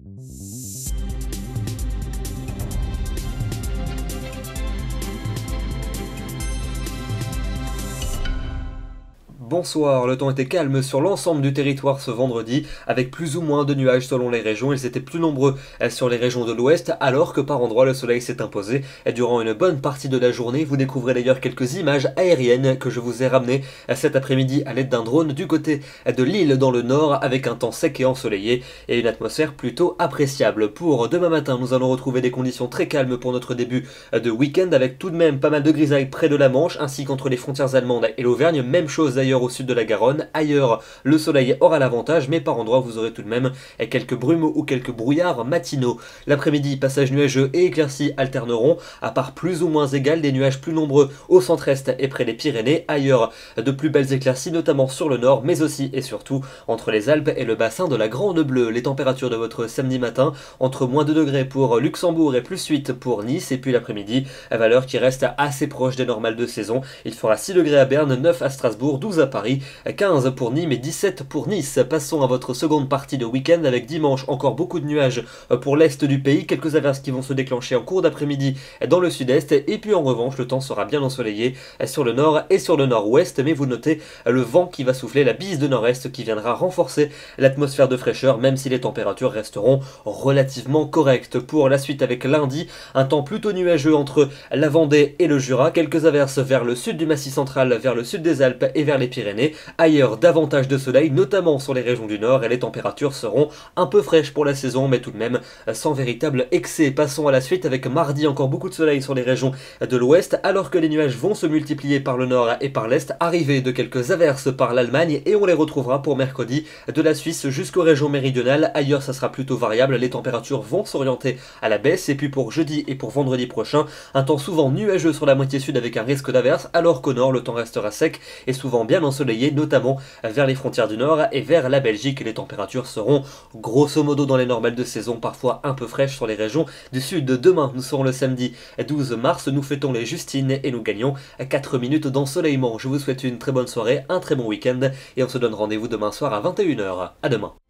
Bonsoir, le temps était calme sur l'ensemble du territoire ce vendredi, avec plus ou moins de nuages selon les régions. Ils étaient plus nombreux sur les régions de l'ouest, alors que par endroits le soleil s'est imposé durant une bonne partie de la journée. Vous découvrez d'ailleurs quelques images aériennes que je vous ai ramenées cet après-midi à l'aide d'un drone du côté de l'île dans le nord, avec un temps sec et ensoleillé et une atmosphère plutôt appréciable. Pour demain matin, nous allons retrouver des conditions très calmes pour notre début de week-end, avec tout de même pas mal de grisailles près de la Manche, ainsi qu'entre les frontières allemandes et l'Auvergne. Même chose d'ailleurs au sud de la Garonne. Ailleurs, le soleil aura l'avantage, mais par endroits, vous aurez tout de même quelques brumes ou quelques brouillards matinaux. L'après-midi, passage nuageux et éclaircies alterneront, à part plus ou moins égales, des nuages plus nombreux au centre-est et près des Pyrénées. Ailleurs, de plus belles éclaircies, notamment sur le nord, mais aussi et surtout entre les Alpes et le bassin de la Grande Bleue. Les températures de votre samedi matin, entre moins 2 degrés pour Luxembourg et plus 8 pour Nice, et puis l'après-midi, valeur qui reste assez proche des normales de saison. Il fera 6 degrés à Berne, 9 à Strasbourg, 12 à Paris, 15 pour Nîmes et 17 pour Nice. Passons à votre seconde partie de week-end avec dimanche encore beaucoup de nuages pour l'est du pays, quelques averses qui vont se déclencher en cours d'après-midi dans le sud-est, et puis en revanche le temps sera bien ensoleillé sur le nord et sur le nord-ouest, mais vous notez le vent qui va souffler, la bise de nord-est qui viendra renforcer l'atmosphère de fraîcheur, même si les températures resteront relativement correctes. Pour la suite avec lundi, un temps plutôt nuageux entre la Vendée et le Jura, quelques averses vers le sud du Massif central, vers le sud des Alpes et vers les Pyrénées. Ailleurs, davantage de soleil, notamment sur les régions du nord, et les températures seront un peu fraîches pour la saison, mais tout de même sans véritable excès. Passons à la suite avec mardi, encore beaucoup de soleil sur les régions de l'ouest, alors que les nuages vont se multiplier par le nord et par l'est, arrivée de quelques averses par l'Allemagne, et on les retrouvera pour mercredi de la Suisse jusqu'aux régions méridionales. Ailleurs, ça sera plutôt variable, les températures vont s'orienter à la baisse, et puis pour jeudi et pour vendredi prochain, un temps souvent nuageux sur la moitié sud avec un risque d'averse, alors qu'au nord, le temps restera sec et souvent bien ensoleillé, notamment vers les frontières du nord et vers la Belgique. Les températures seront grosso modo dans les normales de saison, parfois un peu fraîches sur les régions du sud. Demain, nous serons le samedi 12 mars, nous fêtons les Justines et nous gagnons 4 minutes d'ensoleillement. Je vous souhaite une très bonne soirée, un très bon week-end, et on se donne rendez-vous demain soir à 21 h. À demain.